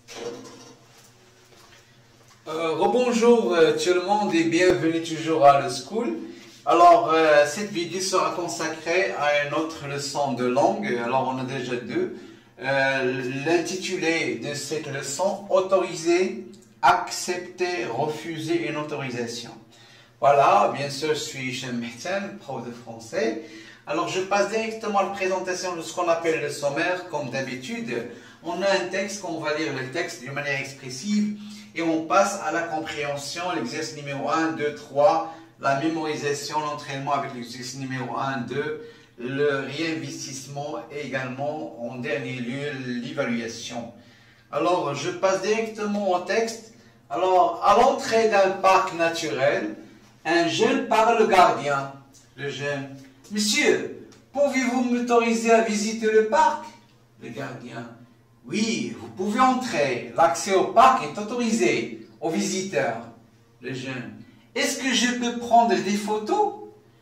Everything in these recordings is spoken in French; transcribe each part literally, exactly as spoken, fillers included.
Euh, rebonjour euh, tout le monde et bienvenue toujours à le school. Alors euh, cette vidéo sera consacrée à une autre leçon de langue. Alors on a déjà deux. Euh, L'intitulé de cette leçon: autoriser, accepter, refuser une autorisation. Voilà, bien sûr, je suis Hicham Mehtan, prof de français. Alors je passe directement à la présentation de ce qu'on appelle le sommaire. Comme d'habitude, on a un texte qu'on va lire le texte d'une manière expressive et on passe à la compréhension, l'exercice numéro un, deux, trois, la mémorisation, l'entraînement avec l'exercice numéro un, deux, le réinvestissement et également en dernier lieu l'évaluation. Alors je passe directement au texte. Alors à l'entrée d'un parc naturel, un jeune parle au gardien. Le jeune: Monsieur, pouvez-vous m'autoriser à visiter le parc? Le gardien: Oui, vous pouvez entrer. L'accès au parc est autorisé aux visiteurs. Le jeune: Est-ce que je peux prendre des photos?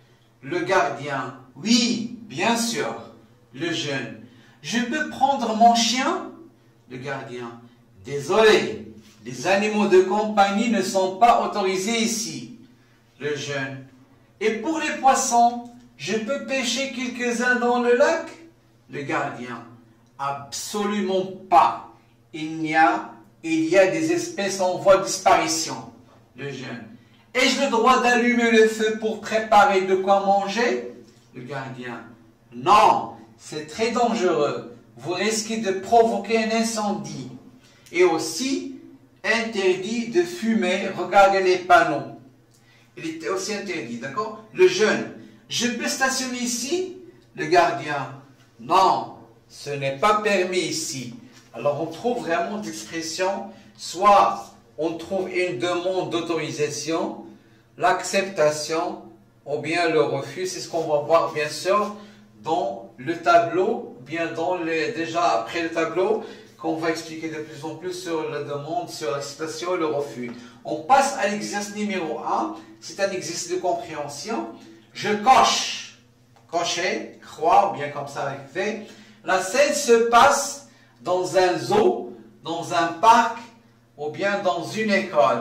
Le gardien: Oui, bien sûr. Le jeune: Je peux prendre mon chien? Le gardien: Désolé, les animaux de compagnie ne sont pas autorisés ici. Le jeune: Et pour les poissons, je peux pêcher quelques-uns dans le lac? Le gardien: Absolument pas. Il y a, il y a des espèces en voie de disparition. Le jeune: Ai-je le droit d'allumer le feu pour préparer de quoi manger? Le gardien: Non, c'est très dangereux. Vous risquez de provoquer un incendie. Et aussi, interdit de fumer. Regardez les panneaux. Il était aussi interdit, d'accord? Le jeune: Je peux stationner ici? Le gardien: Non, ce n'est pas permis ici. Alors on trouve vraiment d'expression, soit on trouve une demande d'autorisation, l'acceptation ou bien le refus. C'est ce qu'on va voir bien sûr dans le tableau, bien dans les, déjà après le tableau, qu'on va expliquer de plus en plus sur la demande, sur l'acceptation et le refus. On passe à l'exercice numéro un, c'est un exercice de compréhension. Je coche, cocher, croire, bien comme ça avec fait. La scène se passe dans un zoo, dans un parc ou bien dans une école.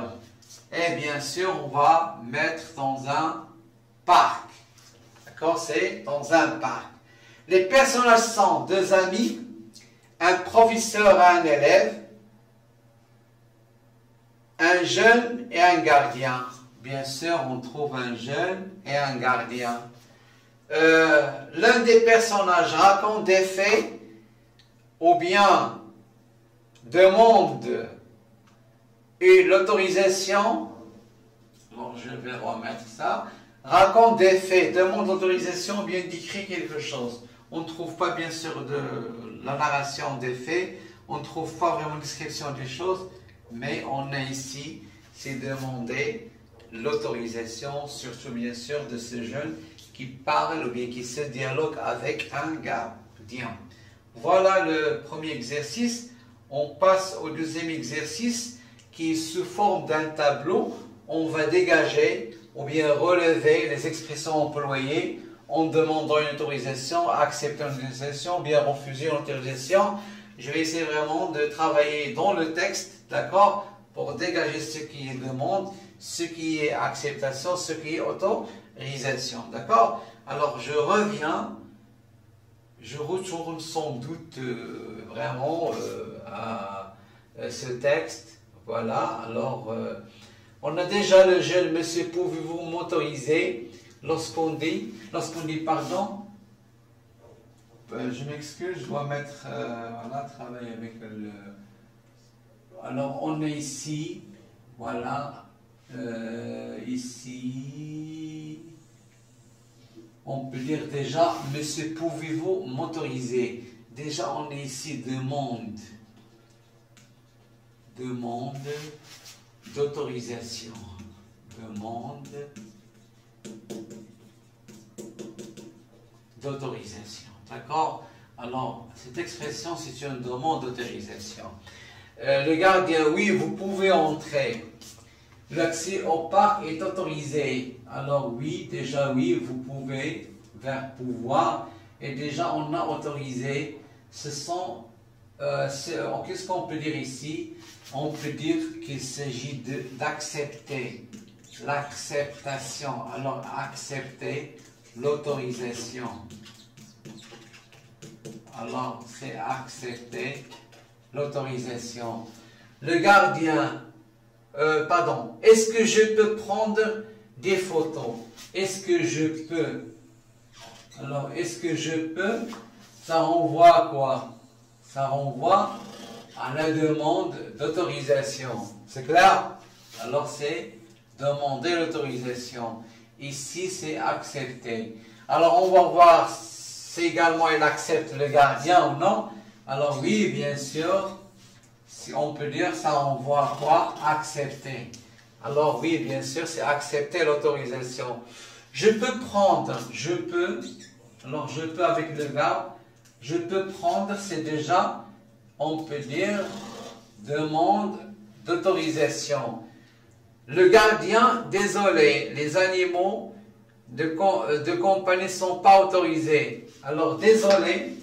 Et bien sûr, on va mettre dans un parc. D'accord? C'est dans un parc. Les personnages sont deux amis, un professeur et un élève, un jeune et un gardien. Bien sûr, on trouve un jeune et un gardien. Euh, L'un des personnages raconte des faits ou bien demande et l'autorisation. Bon, je vais remettre ça. Raconte des faits, demande l'autorisation ou bien décrit quelque chose. On ne trouve pas bien sûr de la narration des faits, on ne trouve pas vraiment de description des choses, mais on a ici, c'est demander l'autorisation, surtout bien sûr de ce jeune qui parle ou bien qui se dialogue avec un gardien. Voilà le premier exercice. On passe au deuxième exercice qui est sous forme d'un tableau. On va dégager ou bien relever les expressions employées en demandant une autorisation, accepter une autorisation, ou bien refuser une autorisation. Je vais essayer vraiment de travailler dans le texte, d'accord, pour dégager ce qui est demande, ce qui est acceptation, ce qui est autorisation, d'accord? Alors je reviens, je retourne sans doute euh, vraiment euh, à, à ce texte, voilà. Alors euh, on a déjà le jeune: Monsieur, pouvez-vous m'autoriser? Lorsqu'on dit, lorsqu'on dit pardon, euh, je m'excuse, je dois mettre, euh, voilà, travailler avec le... Alors on est ici, voilà, euh, ici, on peut dire déjà: Monsieur, pouvez-vous m'autoriser? Déjà on est ici, demande, demande d'autorisation, demande d'autorisation, d'accord? Alors cette expression, c'est une demande d'autorisation. Euh, le gardien: Oui, vous pouvez entrer. L'accès au parc est autorisé. Alors oui, déjà oui, vous pouvez, vers pouvoir, et déjà on a autorisé. Ce sont euh, qu'est-ce qu'on peut dire ici? On peut dire qu'il s'agit d'accepter l'acceptation. Alors, accepter l'autorisation. Alors, c'est accepter l'autorisation. Le gardien, euh, pardon, est-ce que je peux prendre des photos? Est-ce que je peux? Alors, est-ce que je peux? Ça renvoie à quoi? Ça renvoie à la demande d'autorisation. C'est clair? Alors, c'est demander l'autorisation. Ici, c'est accepter. Alors, on va voir si également il accepte le gardien ou non. Alors, oui, bien sûr, si on peut dire, ça renvoie à quoi? Accepter. Alors, oui, bien sûr, c'est accepter l'autorisation. Je peux prendre, je peux, alors je peux avec le verbe, je peux prendre, c'est déjà, on peut dire, demande d'autorisation. Le gardien, désolé, les animaux de, de compagnie ne sont pas autorisés. Alors, désolé,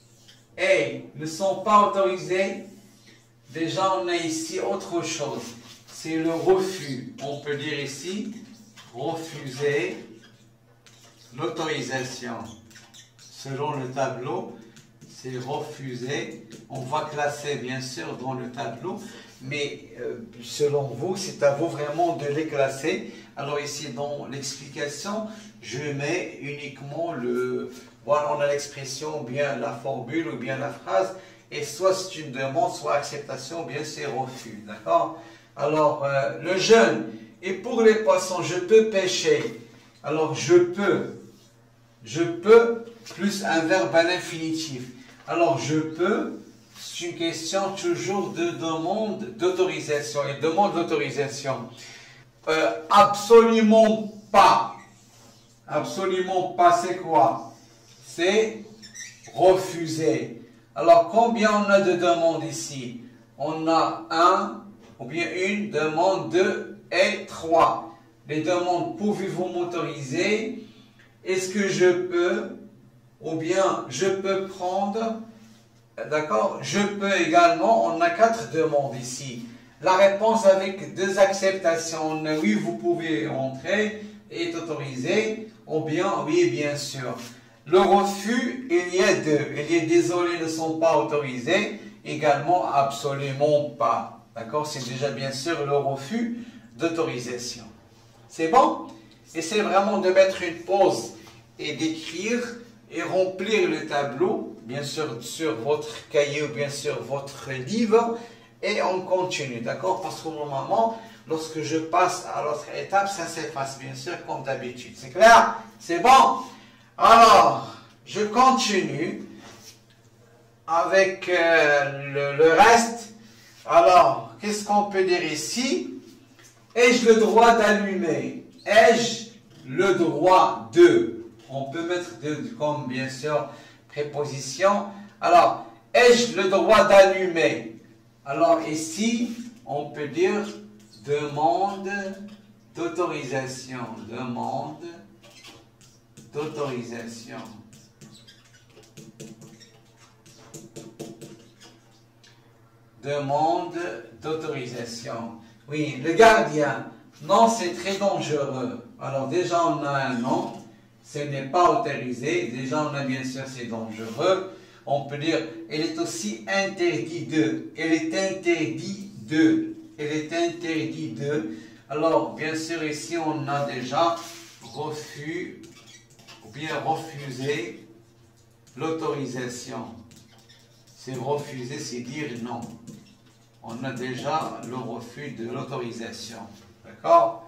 et ne sont pas autorisés. Déjà, on a ici autre chose. C'est le refus. On peut dire ici, refuser l'autorisation. Selon le tableau, c'est refuser. On va classer, bien sûr, dans le tableau. Mais euh, selon vous, c'est à vous vraiment de les classer. Alors ici, dans l'explication, je mets uniquement le... Voilà, on a l'expression, ou bien la formule, ou bien la phrase. Et soit c'est une demande, soit acceptation, ou bien c'est refus. D'accord? Alors, euh, le jeûne. Et pour les poissons, je peux pêcher. Alors, je peux. Je peux, plus un verbe à l'infinitif. Alors, je peux... C'est une question toujours de demande d'autorisation. Et demande d'autorisation. Euh, absolument pas. Absolument pas, c'est quoi? C'est refuser. Alors, combien on a de demandes ici? On a un, ou bien une demande, deux et trois. Les demandes, pouvez-vous m'autoriser? Est-ce que je peux? Ou bien, je peux prendre? D'accord? Je peux également, on a quatre demandes ici. La réponse avec deux acceptations. On a oui, vous pouvez entrer, est autorisé, ou bien oui, bien sûr. Le refus, il y a deux. Il y a désolé, ne sont pas autorisés. Également, absolument pas. D'accord? C'est déjà bien sûr le refus d'autorisation. C'est bon? Essayez vraiment de mettre une pause et d'écrire et remplir le tableau, bien sûr sur votre cahier ou bien sur votre livre, et on continue, d'accord? Parce qu'au moment, lorsque je passe à l'autre étape, ça s'efface bien sûr comme d'habitude. C'est clair? C'est bon? Alors, je continue avec euh, le, le reste. Alors, qu'est-ce qu'on peut dire ici? Ai-je le droit d'allumer? Ai-je le droit de? On peut mettre de comme, bien sûr, préposition. Alors, ai-je le droit d'allumer? Alors, ici, on peut dire demande d'autorisation. Demande d'autorisation. Demande d'autorisation. Oui, le gardien. Non, c'est très dangereux. Alors, déjà, on a un non. Ce n'est pas autorisé. Déjà, on a bien sûr, c'est dangereux. On peut dire, elle est aussi interdite de. Elle est interdite de. Elle est interdite de. Alors, bien sûr, ici, on a déjà refus, ou bien refuser l'autorisation. C'est refuser, c'est dire non. On a déjà le refus de l'autorisation. D'accord?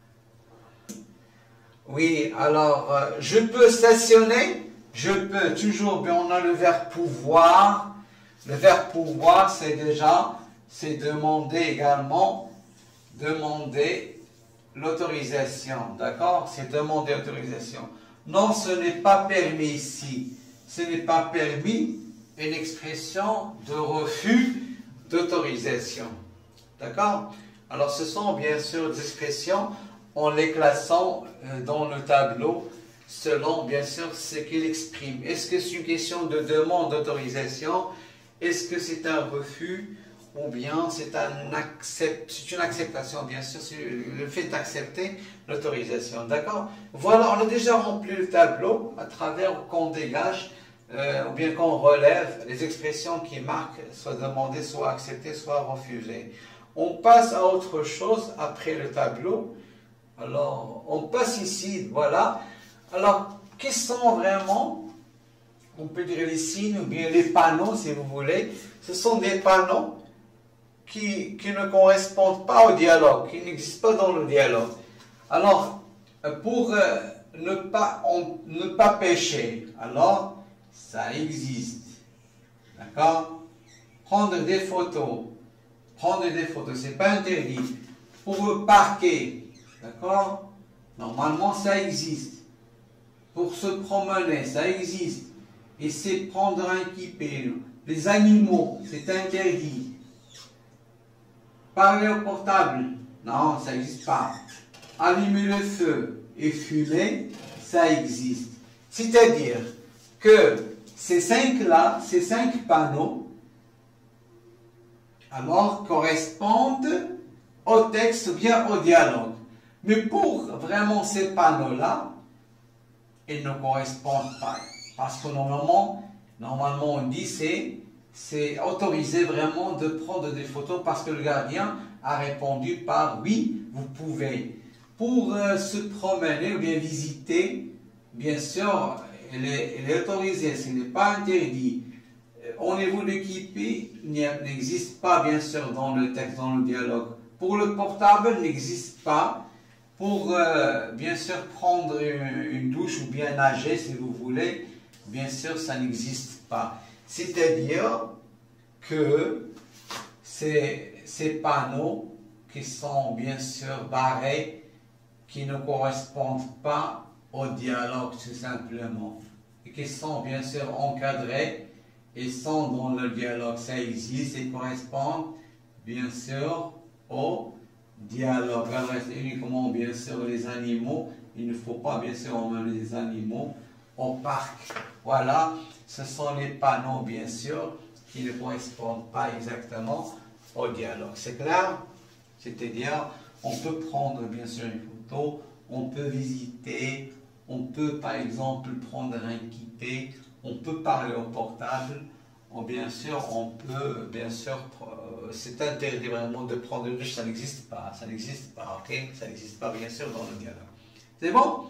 Oui, alors, euh, je peux stationner, je peux toujours, bien on a le verbe pouvoir. Le verbe pouvoir, c'est déjà, c'est demander également, demander l'autorisation, d'accord? C'est demander l'autorisation. Non, ce n'est pas permis ici. Ce n'est pas permis, une expression de refus d'autorisation, d'accord? Alors, ce sont bien sûr des expressions en les classant dans le tableau selon, bien sûr, ce qu'il exprime. Est-ce que c'est une question de demande d'autorisation? est-ce que c'est un refus ou bien c'est un accept, c'est une acceptation, bien sûr, c'est le fait d'accepter l'autorisation, d'accord? Voilà, on a déjà rempli le tableau à travers qu'on dégage euh, ou bien qu'on relève les expressions qui marquent soit demandé, soit accepté, soit refusé. On passe à autre chose après le tableau. Alors, on passe ici, voilà. Alors, quels sont vraiment, on peut dire les signes ou bien les panneaux, si vous voulez. Ce sont des panneaux qui, qui ne correspondent pas au dialogue, qui n'existent pas dans le dialogue. Alors, pour euh, ne pas, on, ne pas pécher, alors, ça existe. D'accord? Prendre des photos. Prendre des photos, c'est pas interdit. Pour parquer, d'accord? Normalement, ça existe. Pour se promener, ça existe. Et c'est prendre un kippé. Les animaux, c'est interdit. Parler au portable, non, ça n'existe pas. Allumer le feu et fumer, ça existe. C'est-à-dire que ces cinq-là, ces cinq panneaux, alors correspondent au texte ou bien au dialogue. Mais pour vraiment ces panneaux-là, ils ne correspondent pas. Parce que normalement, normalement on dit c'est c'est autorisé vraiment de prendre des photos parce que le gardien a répondu par oui, vous pouvez. Pour euh, se promener ou bien visiter, bien sûr, elle est, elle est autorisée, ce n'est pas interdit. Au niveau de Kippé, il n'existe pas, bien sûr, dans le texte, dans le dialogue. Pour le portable, il n'existe pas. Pour, euh, bien sûr, prendre une, une douche ou bien nager, si vous voulez, bien sûr, ça n'existe pas. C'est-à-dire que ces, ces panneaux qui sont, bien sûr, barrés, qui ne correspondent pas au dialogue, tout simplement, et qui sont, bien sûr, encadrés, et sont dans le dialogue, ça existe et correspondent bien sûr au dialogue. Alors, uniquement bien sûr les animaux, il ne faut pas bien sûr emmener les animaux au parc. Voilà, ce sont les panneaux bien sûr qui ne correspondent pas exactement au dialogue. C'est clair? C'est-à-dire, on peut prendre bien sûr une photo, on peut visiter, on peut par exemple prendre un kippé, on peut parler au portable, ou bien sûr, on peut, bien sûr, euh, c'est interdit vraiment de prendre une douche, ça n'existe pas, ça n'existe pas, ok? Ça n'existe pas, bien sûr, dans le dialogue. C'est bon?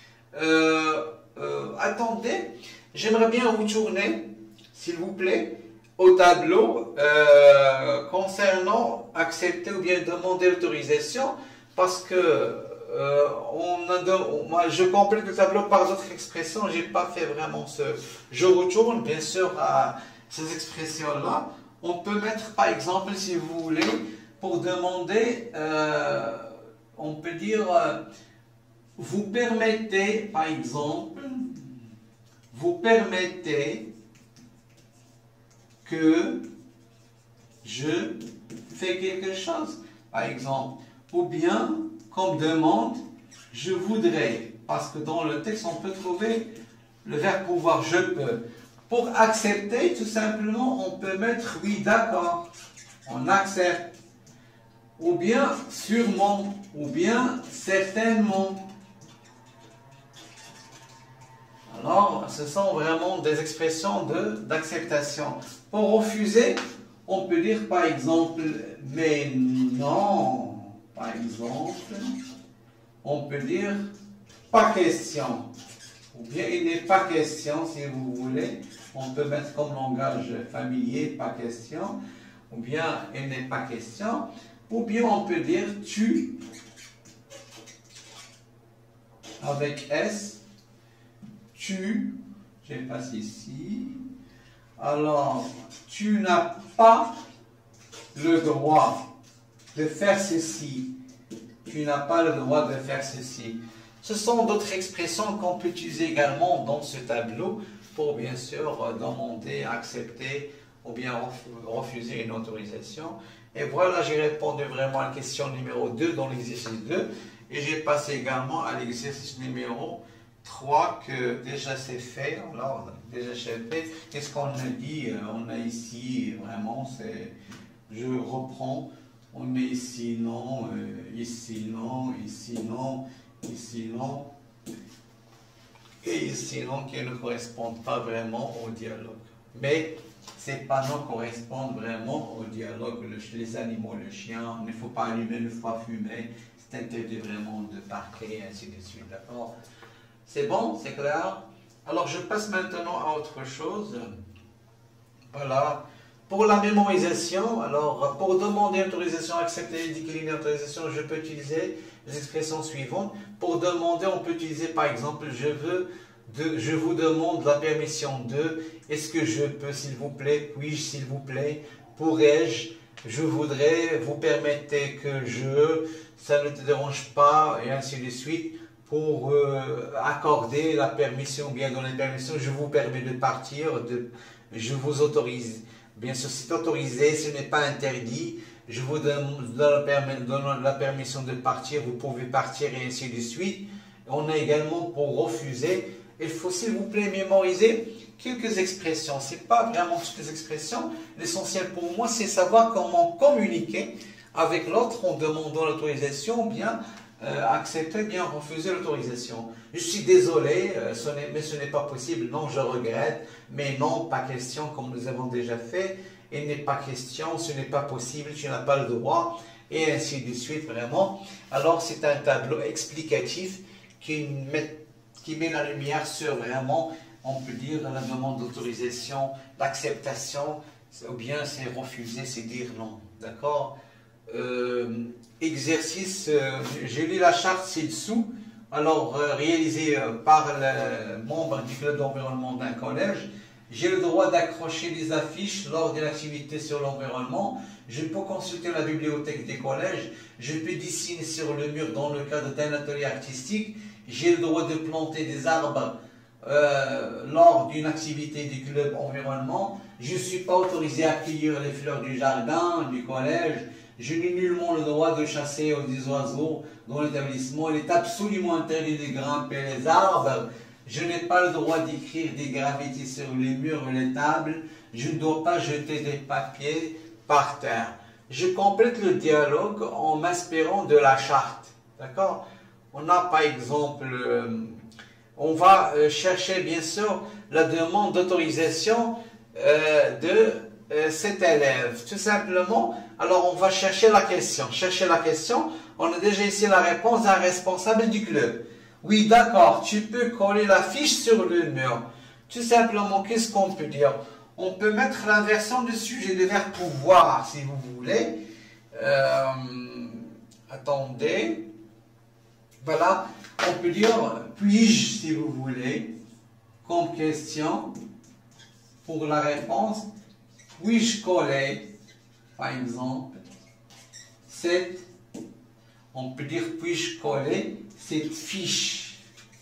euh, euh, Attendez, j'aimerais bien retourner, s'il vous plaît, au tableau euh, concernant accepter ou bien demander l'autorisation, parce que Euh, on a de, moi, je complète le tableau par d'autres expressions, je n'ai pas fait vraiment ce... Je retourne bien sûr à ces expressions-là. On peut mettre par exemple, si vous voulez, pour demander, euh, on peut dire, euh, vous permettez, par exemple, vous permettez que je fais quelque chose, par exemple, ou bien comme demande, je voudrais, parce que dans le texte, on peut trouver le verbe pouvoir, je peux. Pour accepter, tout simplement, on peut mettre oui, d'accord, on accepte. Ou bien sûrement, ou bien certainement. Alors, ce sont vraiment des expressions d'acceptation. Pour refuser, on peut dire par exemple, mais non. Par exemple, on peut dire pas question. Ou bien il n'est pas question, si vous voulez. On peut mettre comme langage familier, pas question. Ou bien il n'est pas question. Ou bien on peut dire tu, avec S. Tu, je passe ici. Alors, tu n'as pas le droit de faire ceci. Tu n'as pas le droit de faire ceci. Ce sont d'autres expressions qu'on peut utiliser également dans ce tableau pour bien sûr demander, accepter ou bien refuser une autorisation. Et voilà, j'ai répondu vraiment à la question numéro deux dans l'exercice deux et j'ai passé également à l'exercice numéro trois que déjà c'est fait. Alors, déjà c'est fait. Qu'est-ce qu'on a dit? On a ici, vraiment, c'est... Je reprends. On met ici non, euh, ici non, ici non, ici non. Et ici non qui ne correspondent pas vraiment au dialogue. Mais ces panneaux correspondent vraiment au dialogue. Le, les animaux, le chien, il ne faut pas allumer, il ne faut pas fumer. C'est interdit vraiment de parquer, et ainsi de suite. D'accord? C'est bon? C'est clair? Alors je passe maintenant à autre chose. Voilà. Pour la mémorisation, alors pour demander autorisation, accepter, décliner autorisation, je peux utiliser les expressions suivantes. Pour demander, on peut utiliser par exemple, je veux, de, je vous demande la permission de, est-ce que je peux s'il vous plaît, puis-je s'il vous plaît, pourrais-je, je voudrais, vous permettez que je, ça ne te dérange pas, et ainsi de suite. Pour euh, accorder la permission, bien donner la permission, je vous permets de partir, de, je vous autorise. Bien sûr, c'est autorisé, ce n'est pas interdit. Je vous donne, donne la permission de partir, vous pouvez partir et ainsi de suite. On a également pour refuser, il faut s'il vous plaît mémoriser quelques expressions. Ce n'est pas vraiment toutes les expressions. L'essentiel pour moi, c'est savoir comment communiquer avec l'autre en demandant l'autorisation, bien euh, accepter, bien refuser l'autorisation. Je suis désolé, euh, ce mais ce n'est pas possible, non, je regrette, mais non, pas question, comme nous avons déjà fait, il n'est pas question, ce n'est pas possible, tu n'as pas le droit, et ainsi de suite, vraiment. Alors, c'est un tableau explicatif qui met, qui met la lumière sur vraiment, on peut dire, la demande d'autorisation, l'acceptation, ou bien c'est refuser, c'est dire non, d'accord? Euh, exercice, euh, j'ai lu la charte ci-dessous, alors euh, réalisé euh, par le membre du club d'environnement d'un collège. J'ai le droit d'accrocher des affiches lors de l'activité sur l'environnement. Je peux consulter la bibliothèque des collèges. Je peux dessiner sur le mur dans le cadre d'un atelier artistique. J'ai le droit de planter des arbres euh, lors d'une activité du club environnement. Je ne suis pas autorisé à cueillir les fleurs du jardin, du collège. Je n'ai nullement le droit de chasser des oiseaux dans l'établissement. Il est absolument interdit de grimper les arbres. Je n'ai pas le droit d'écrire des graffitis sur les murs ou les tables. Je ne dois pas jeter des papiers par terre. Je complète le dialogue en m'inspirant de la charte. D'accord? On a par exemple, euh, on va euh, chercher bien sûr la demande d'autorisation euh, de euh, cet élève. Tout simplement, alors on va chercher la question. Chercher la question, on a déjà ici la réponse d'un responsable du club. Oui, d'accord, tu peux coller la fiche sur le mur. Tout simplement, qu'est-ce qu'on peut dire? On peut mettre l'inversion du sujet de verbe pouvoir, si vous voulez. Euh, attendez. Voilà, on peut dire puis-je, si vous voulez, comme question pour la réponse. Puis-je coller, par exemple, cette, on peut dire puis-je coller cette fiche.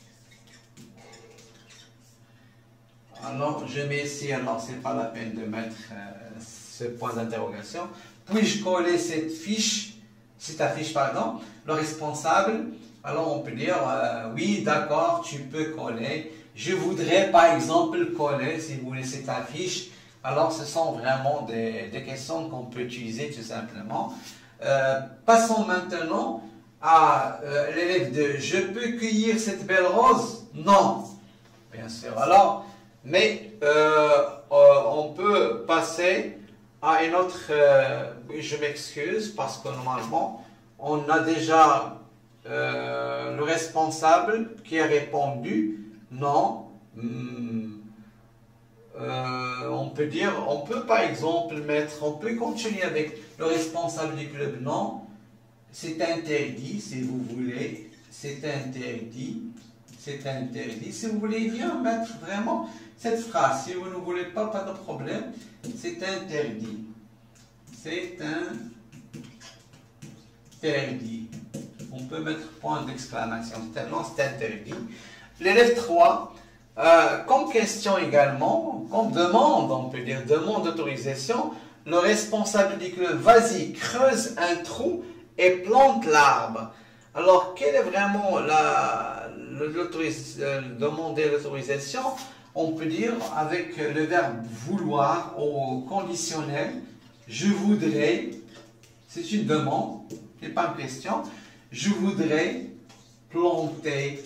Alors, je mets ici, alors c'est pas la peine de mettre euh, ce point d'interrogation. Puis-je coller cette fiche, cette affiche, pardon, le responsable, alors on peut dire, euh, oui, d'accord, tu peux coller. Je voudrais, par exemple, coller, si vous voulez, cette affiche. Alors, ce sont vraiment des, des questions qu'on peut utiliser tout simplement. Euh, passons maintenant à euh, l'élève de « Je peux cueillir cette belle rose ?» Non, bien sûr. Alors, mais euh, euh, on peut passer à une autre... Euh, je m'excuse parce que normalement, on a déjà euh, le responsable qui a répondu « Non. Hmm. » Euh, on peut dire, on peut par exemple mettre, on peut continuer avec le responsable du club, non, c'est interdit, si vous voulez, c'est interdit, c'est interdit. Si vous voulez bien mettre vraiment cette phrase, si vous ne voulez pas, pas de problème, c'est interdit, c'est interdit. On peut mettre point d'exclamation, non, c'est interdit. L'élève trois, Euh, comme question également, comme demande, on peut dire demande d'autorisation, le responsable du club, vas-y, creuse un trou et plante l'arbre. Alors, quelle est vraiment la, l'autoris- euh, demander l'autorisation, on peut dire avec le verbe vouloir au conditionnel, je voudrais, c'est une demande, n'est pas une question, je voudrais planter.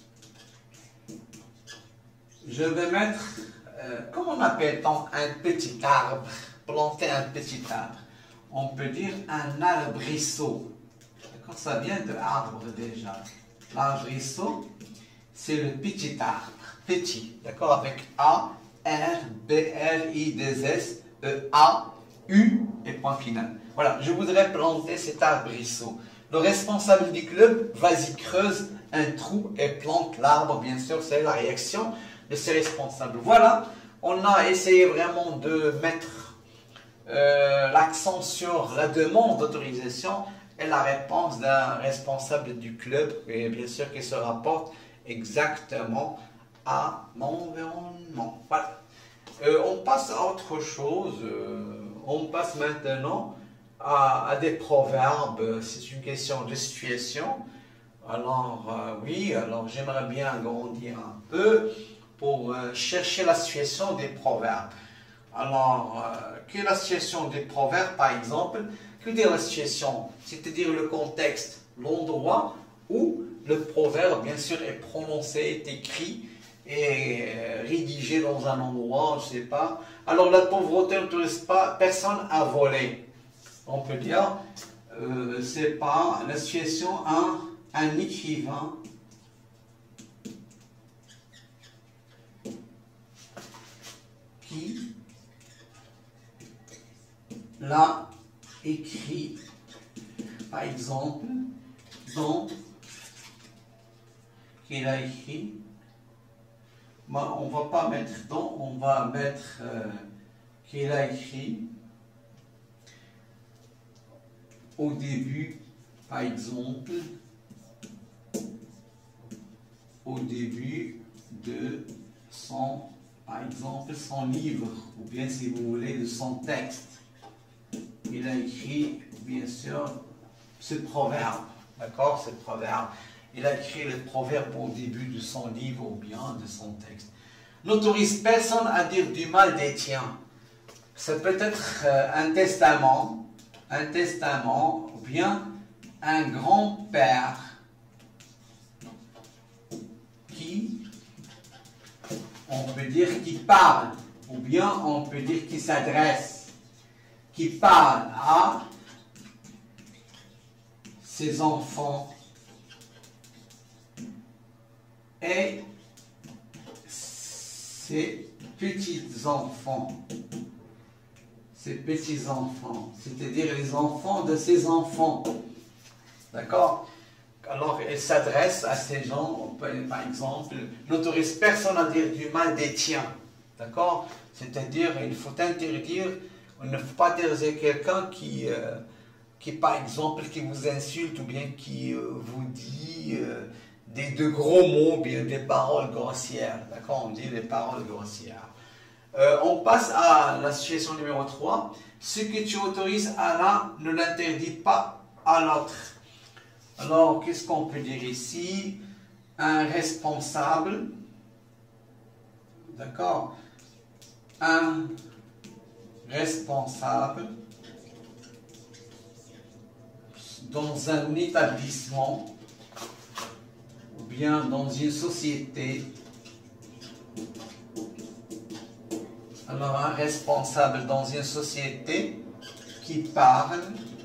Je vais mettre, euh, comment on appelle-t-on un petit arbre, planter un petit arbre. On peut dire un arbrisseau. D'accord, ça vient de arbre déjà. L'arbrisseau, c'est le petit arbre, petit, d'accord, avec A, R, B, R, I, D, S, E, A, U et point final. Voilà, je voudrais planter cet arbrisseau. Le responsable du club, vas-y, creuse un trou et plante l'arbre, bien sûr, c'est la réaction de ces responsables. Voilà, on a essayé vraiment de mettre euh, l'accent sur la demande d'autorisation et la réponse d'un responsable du club, et bien sûr qui se rapporte exactement à l'environnement. Voilà. Euh, on passe à autre chose. Euh, on passe maintenant à, à des proverbes. C'est une question de situation. Alors, euh, oui, alors j'aimerais bien agrandir un peu pour euh, chercher la situation des proverbes. Alors, euh, quelle est la situation des proverbes, par exemple? Que dire la situation? C'est-à-dire le contexte, l'endroit où le proverbe, bien sûr, est prononcé, est écrit et euh, rédigé dans un endroit, je ne sais pas. Alors, la pauvreté n'autorise pas personne à voler. On peut dire, euh, c'est pas la situation, un, un écrivain qui l'a écrit, par exemple, dans, qu'il a écrit, ben, on ne va pas mettre dans, on va mettre euh, qu'il a écrit au début, par exemple, au début de son, par exemple, son livre, ou bien si vous voulez, de son texte. Il a écrit, bien sûr, ce proverbe, d'accord, ce proverbe. Il a écrit le proverbe au début de son livre ou bien de son texte. N'autorise personne à dire du mal des tiens. Ça peut être euh, un testament, un testament ou bien un grand-père qui, on peut dire, qui parle ou bien on peut dire qui s'adresse, qui parle à ses enfants et ses petits-enfants. Ses petits-enfants, c'est-à-dire les enfants de ses enfants. D'accord? Alors, il s'adresse à ces gens, par exemple, n'autorise personne à dire du mal des tiens. D'accord? C'est-à-dire, il faut interdire, il ne faut pas interdire quelqu'un qui, euh, qui, par exemple, qui vous insulte ou bien qui euh, vous dit euh, des, de gros mots, bien des paroles grossières. D'accord? On dit des paroles grossières. Euh, on passe à la situation numéro trois. Ce que tu autorises à l'un ne l'interdit pas à l'autre. Alors, qu'est-ce qu'on peut dire ici? Un responsable, d'accord? Un responsable dans un établissement ou bien dans une société. Alors, un responsable dans une société qui parle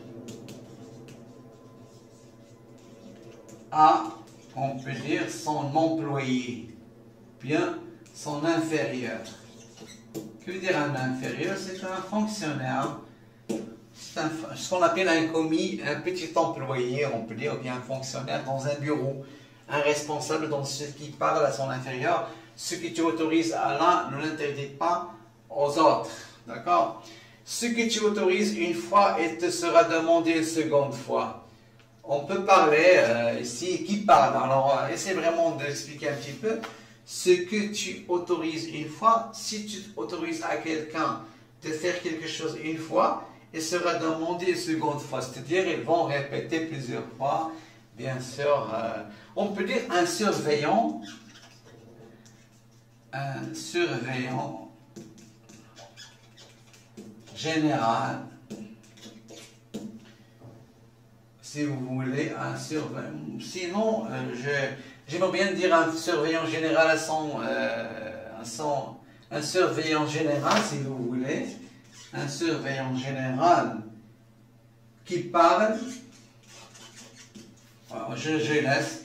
à, on peut dire, son employé, bien son inférieur. Que veut dire un inférieur? C'est un fonctionnaire, c'est un, ce qu'on appelle un commis, un petit employé, on peut dire, ou bien un fonctionnaire dans un bureau. Un responsable dans ce qui parle à son inférieur. Ce que tu autorises à l'un ne l'interdit pas aux autres, d'accord? Ce que tu autorises une fois, il te sera demandé une seconde fois. On peut parler euh, ici, qui parle? Alors, euh, essaie vraiment d'expliquer un petit peu. Ce que tu autorises une fois, si tu autorises à quelqu'un de faire quelque chose une fois, il sera demandé une seconde fois. C'est-à-dire, ils vont répéter plusieurs fois bien sûr, euh, on peut dire un surveillant, un surveillant général, si vous voulez, un surveillant. Sinon, euh, j'aimerais bien dire un surveillant général à son, euh, à son, un surveillant général, si vous voulez, un surveillant général qui parle, je, je laisse,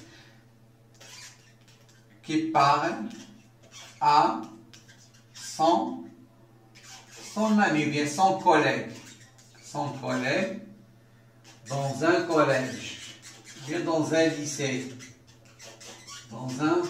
qui parle à son, son ami, ou bien son collègue, son collègue dans un collège, ou bien dans un lycée, dans un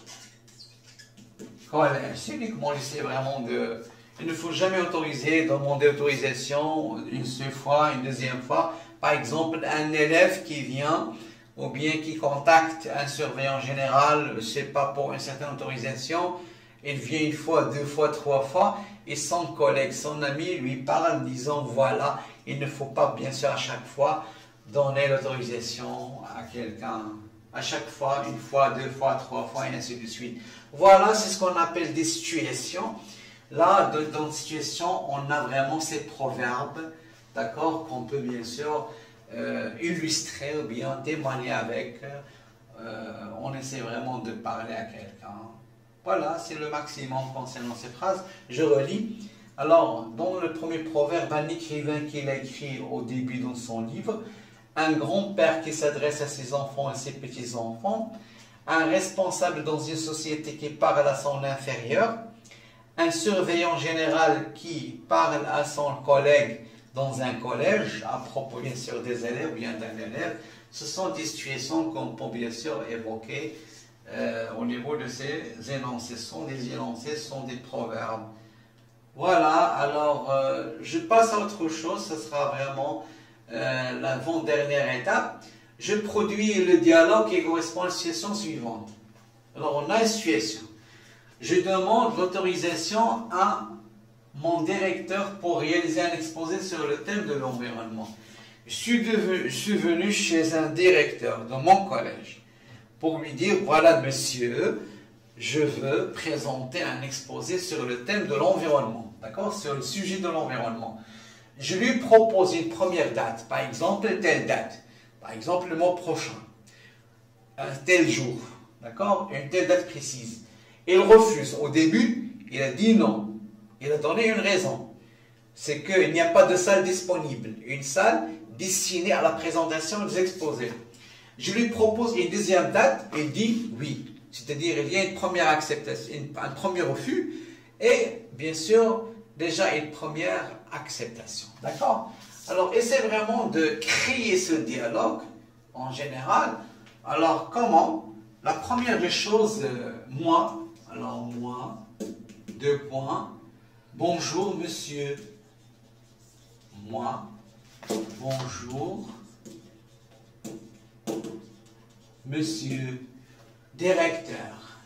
collège. C'est uniquement lycée vraiment de... Il ne faut jamais autoriser, demander autorisation une seule fois, une deuxième fois. Par exemple, un élève qui vient ou bien qui contacte un surveillant général, ce n'est pas pour une certaine autorisation, il vient une fois, deux fois, trois fois, et son collègue, son ami lui parle en disant voilà, il ne faut pas bien sûr à chaque fois donner l'autorisation à quelqu'un. À chaque fois, une fois, deux fois, trois fois, et ainsi de suite. Voilà, c'est ce qu'on appelle des situations. Là, dans une situation, on a vraiment ces proverbes, d'accord, qu'on peut bien sûr euh, illustrer ou bien témoigner avec. Euh, on essaie vraiment de parler à quelqu'un. Voilà, c'est le maximum concernant ces phrases. Je relis. Alors, dans le premier proverbe, un écrivain qu'il a écrit au début dans son livre, un grand-père qui s'adresse à ses enfants et ses petits-enfants, un responsable dans une société qui parle à son inférieur, un surveillant général qui parle à son collègue dans un collège, à propos bien sûr des élèves ou bien d'un élève. Ce sont des situations qu'on peut bien sûr évoquer euh, au niveau de ces énoncés. Ce sont des énoncés, ce sont des proverbes. Voilà, alors euh, je passe à autre chose, ce sera vraiment euh, l'avant-dernière étape. Je produis le dialogue qui correspond à la situation suivante. Alors on a une situation. Je demande l'autorisation à mon directeur pour réaliser un exposé sur le thème de l'environnement. Je suis, devenu, je suis venu chez un directeur de mon collège pour lui dire, voilà monsieur, je veux présenter un exposé sur le thème de l'environnement, d'accord, sur le sujet de l'environnement. Je lui propose une première date, par exemple telle date, par exemple le mois prochain, un tel jour, d'accord, une telle date précise. Il refuse. Au début, il a dit non. Il a donné une raison. C'est qu'il n'y a pas de salle disponible. Une salle destinée à la présentation des exposés. Je lui propose une deuxième date. Il dit oui. C'est-à-dire, il y a une première acceptation, un premier refus et, bien sûr, déjà une première acceptation. D'accord? Alors, essaie vraiment de créer ce dialogue en général. Alors, comment? La première des choses, euh, moi, alors moi, deux points, bonjour monsieur, moi, bonjour monsieur, directeur,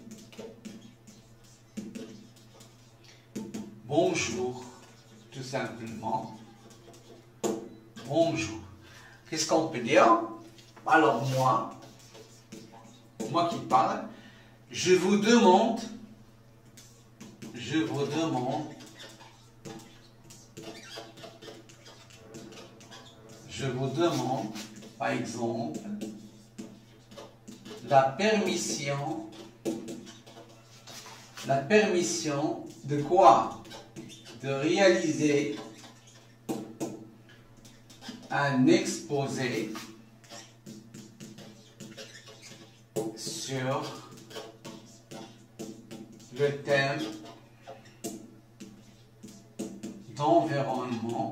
bonjour, tout simplement, bonjour. Qu'est-ce qu'on peut dire? Alors moi, moi qui parle, je vous demande, je vous demande, je vous demande, par exemple, la permission, la permission de quoi? De réaliser un exposé sur le thème d'environnement,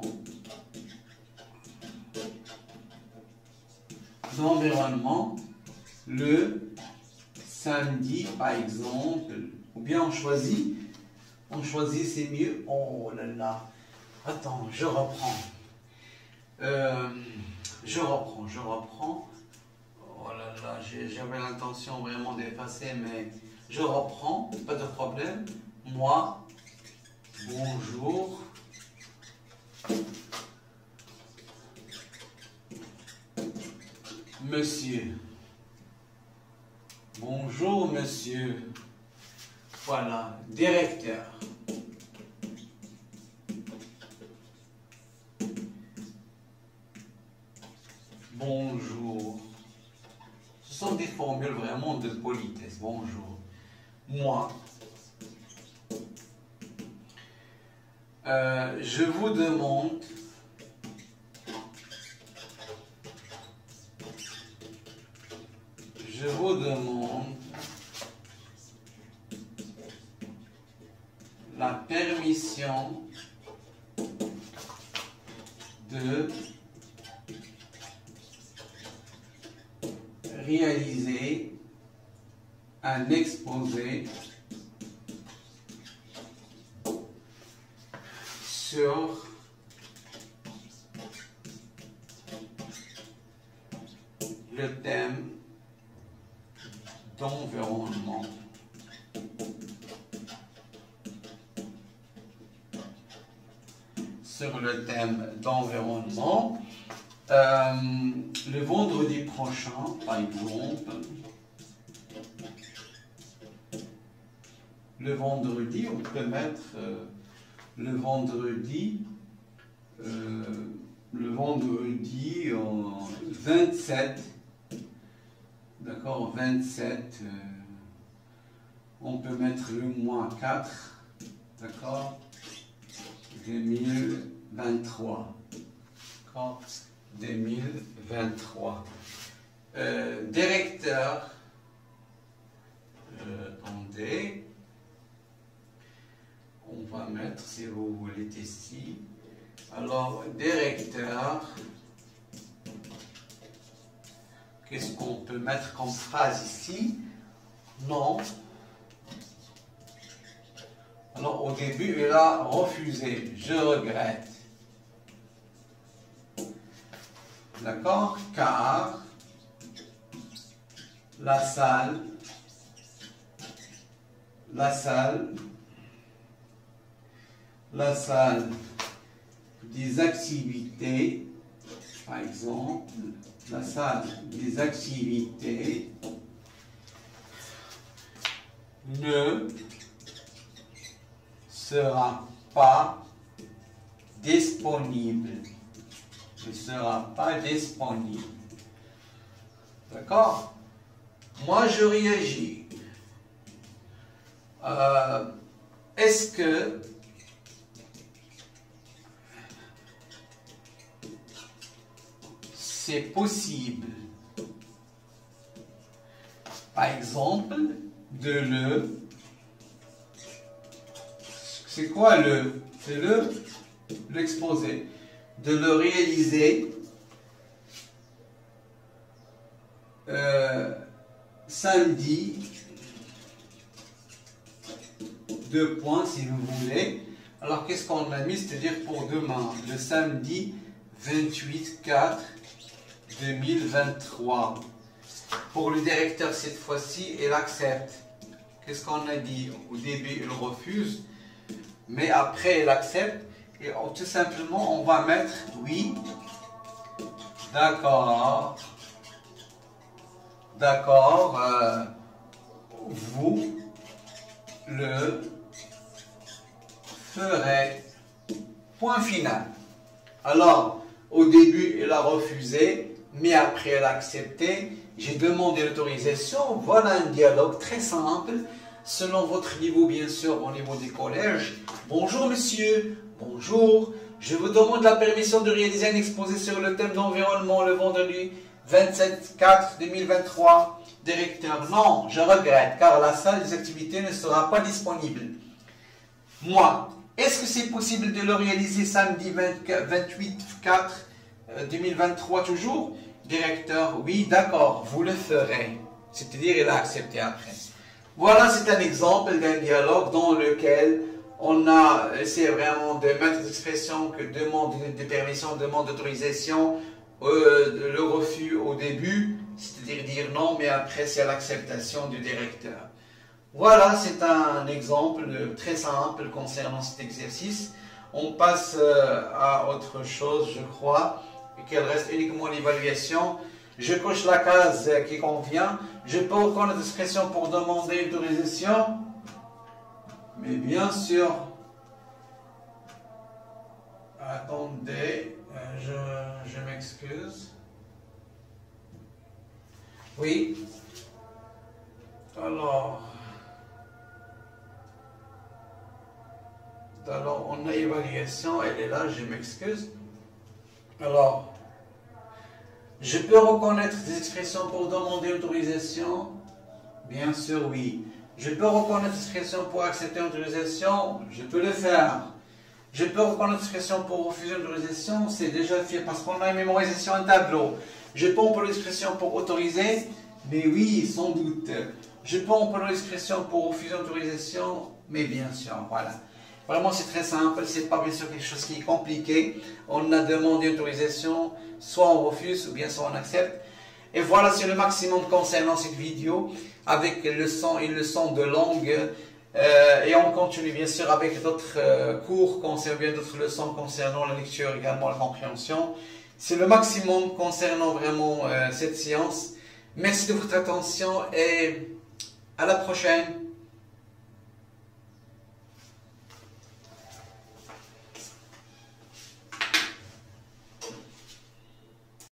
d'environnement le samedi par exemple, ou bien on choisit, on choisit c'est mieux, oh là là, attends, je reprends, euh, je reprends, je reprends, oh là là, j'avais l'intention vraiment d'effacer, mais je reprends, pas de problème. Moi, bonjour, monsieur. Bonjour, monsieur. Voilà, directeur. Bonjour. Ce sont des formules vraiment de politesse. Bonjour. Moi. Euh, je vous demande je vous demande la permission de réaliser un exposé sur le thème d'environnement. Sur le thème d'environnement, euh, le vendredi prochain, par exemple, le vendredi, on peut mettre euh, le vendredi, euh, le vendredi en vingt-sept, d'accord, vingt-sept, euh, on peut mettre le mois quatre, d'accord, deux mille vingt-trois, d'accord, deux mille vingt-trois. Euh, directeur, euh, attendez, on va mettre, si vous voulez, ici. Alors, directeur, qu'est-ce qu'on peut mettre comme phrase ici? Non. Alors, au début, il a refusé. Je regrette. D'accord? Car la salle, la salle, la salle des activités, par exemple, la salle des activités ne sera pas disponible. Ne sera pas disponible. D'accord? Moi, je réagis. Euh, Est-ce que c'est possible, par exemple, de le... C'est quoi le... C'est le... l'exposé. De le réaliser euh, samedi, deux points si vous voulez. Alors qu'est-ce qu'on a mis? C'est-à-dire pour demain, le samedi vingt-huit quatre deux mille vingt-trois. Pour le directeur cette fois-ci, il accepte. Qu'est-ce qu'on a dit? Au début, il refuse, mais après, il accepte. Et on, tout simplement, on va mettre oui, d'accord, d'accord, euh, vous le ferez. Point final. Alors, au début, il a refusé, mais après, il a accepté. J'ai demandé l'autorisation. Voilà un dialogue très simple, selon votre niveau, bien sûr, au niveau des collèges. Bonjour, monsieur. Bonjour. Je vous demande la permission de réaliser un exposé sur le thème d'environnement le vendredi vingt-sept quatre deux mille vingt-trois. Directeur, non, je regrette, car la salle des activités ne sera pas disponible. Moi, est-ce que c'est possible de le réaliser samedi vingt-huit quatre deux mille vingt-trois toujours? Directeur, oui, d'accord, vous le ferez. C'est-à-dire, il a accepté après. Voilà, c'est un exemple d'un dialogue dans lequel on a essayé vraiment de mettre des expressions que demande de permission, demande d'autorisation, euh, le refus au début, c'est-à-dire dire non, mais après c'est l'acceptation du directeur. Voilà, c'est un exemple très simple concernant cet exercice. On passe à autre chose, je crois, et qu'elle reste uniquement l'évaluation. Je coche la case qui convient. Je peux reconnaître l'expression pour demander autorisation. Mais bien sûr, attendez, je, je m'excuse. Oui. Alors, alors on a évaluation, elle est là, je m'excuse. Alors, je peux reconnaître des expressions pour demander autorisation? Bien sûr, oui. Je peux reconnaître des expressions pour accepter l'autorisation? Je peux le faire. Je peux reconnaître des expressions pour refuser l'autorisation? C'est déjà fait parce qu'on a mémorisé sur un tableau. Je peux employer l'expression pour autoriser? Mais oui, sans doute. Je peux employer l'expression pour refuser l'autorisation? Mais bien sûr, voilà. Vraiment, c'est très simple. C'est pas bien sûr quelque chose qui est compliqué. On a demandé autorisation, soit on refuse ou bien soit on accepte. Et voilà, c'est le maximum concernant cette vidéo avec leçon et leçon de langue. Euh, et on continue bien sûr avec d'autres euh, cours concernant bien d'autres leçons concernant la lecture également la compréhension. C'est le maximum concernant vraiment euh, cette séance. Merci de votre attention et à la prochaine.